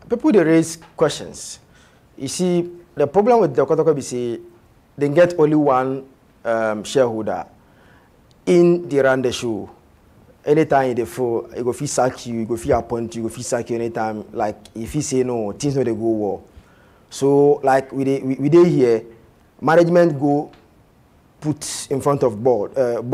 people they raise questions. You see, the problem with the Kotoko BC, they get only one shareholder in the run the show. Anytime they fall, you go feel sack you go feel appoint you go feel sack you anytime. Like if you say no, things no they go well. So like we dey here, management go put in front of board.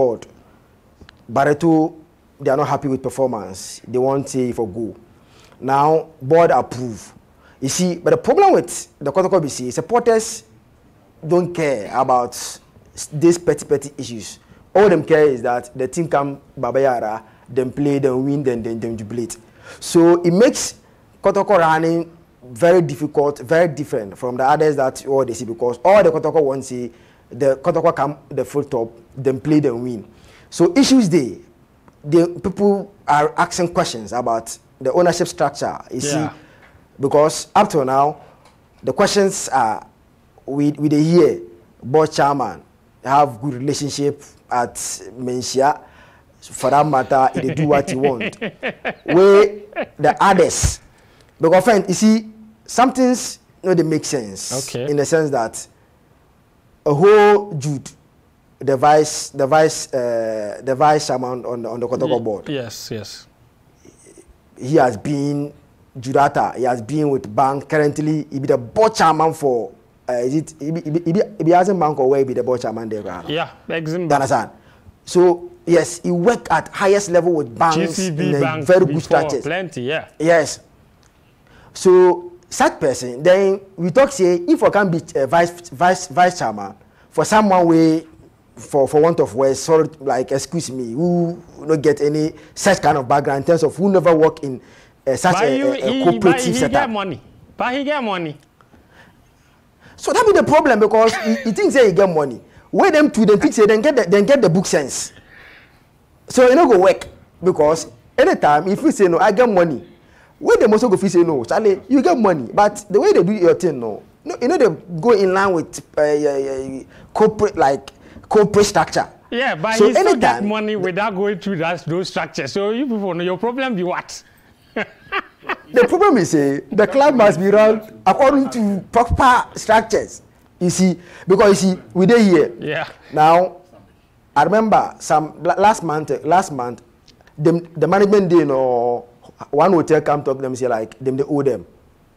Barreto, they are not happy with performance. They want say for go. Now board approve. You see, but the problem with the Kotoko BC, supporters don't care about these petty issues. All them care is that the team come Babayara, then play, then win, then jubilate. So it makes Kotoko running very difficult, very different from the others that all they see, because all the Kotoko want to see the Kotoko come the full top, then play, then win. So issues the people are asking questions about the ownership structure. You see, because up to now, the questions are we the hear board chairman have good relationship at Mensia. For that matter, they do what you want. Where the others, because friend, you see, some things they make sense in the sense that a whole Jude, the vice chairman on the Kotoko board. Yes. He has been Judata. He has been with bank. Currently, he be the board chairman for. Is it? He hasn't bank or where he be the board chairman there. Yeah, understand? So yes, he work at highest level with banks GCB in bank very good structures. Plenty, yeah. Yes. So such person, then we talk say if I can be vice chairman for someone way for want of words, sort of like excuse me, who don't get any such kind of background in terms of who never work in such a cooperative setup. But he get money. So that be the problem, because he thinks he get money. Where them to them think say then get the book sense. So you know go work, because anytime if you say no, I get money. Where them also go feel say no, Charlie, you get money, but the way they do your thing, no, you know they go in line with corporate structure. Yeah, but so he still get money without going through those structures. So you people know your problem be what? The problem is the club must be run according to proper structures. You see, because you see, we dey here. Yeah. Now, I remember last month, the management day, one hotel come talk them say like them they owe them.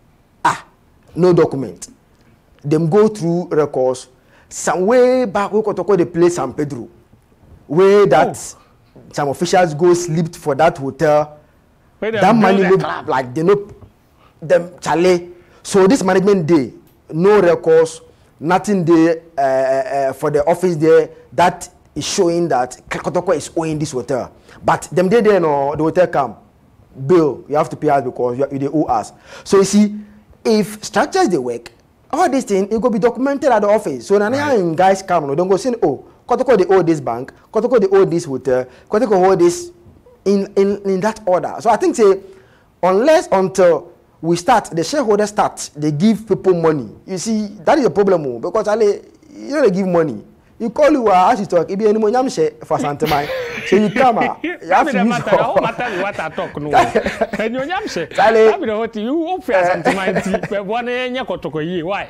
No document. Them go through records. Some way back we could talk the place San Pedro, where that some officials go slept for that hotel. That money look like they know them Charlie. So this management day, no records, nothing there for the office there that is showing that Kotoko is owing this hotel. But them day there no the hotel come bill you have to pay us because you they owe us. So you see, if structures they work, all these things it go be documented at the office. So now guys come no don't go saying Kotoko they owe this bank, Kotoko they owe this hotel, Kotoko owe this. In that order. So I think say until we start, the shareholders start, they give people money. You see, that is the problem because you know they give money. You call you as you talk, if you any money share for Santamai. So you come you have to use for what I talk no. And you nyam share. That be what you hope for Santamai but one enya Kotoko yi why?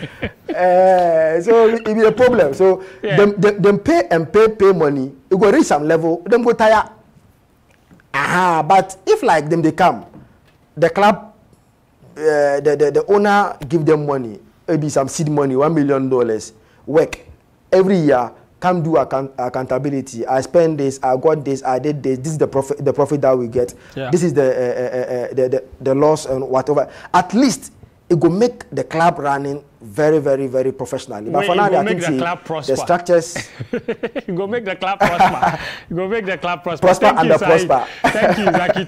So it be a problem. So them pay and pay money, you go reach some level, them go tire. But if like them they come, the club, the owner give them money, maybe some seed money, $1 million, work every year, come do accountability. I spend this, I got this, I did this. This is the profit that we get. Yeah. This is the loss and whatever. At least it will make the club running very, very, very professionally. But for now, I think the structures. You go make the club prosper. You go make the club prosper. Prosper and prosper. Thank you, Zaki.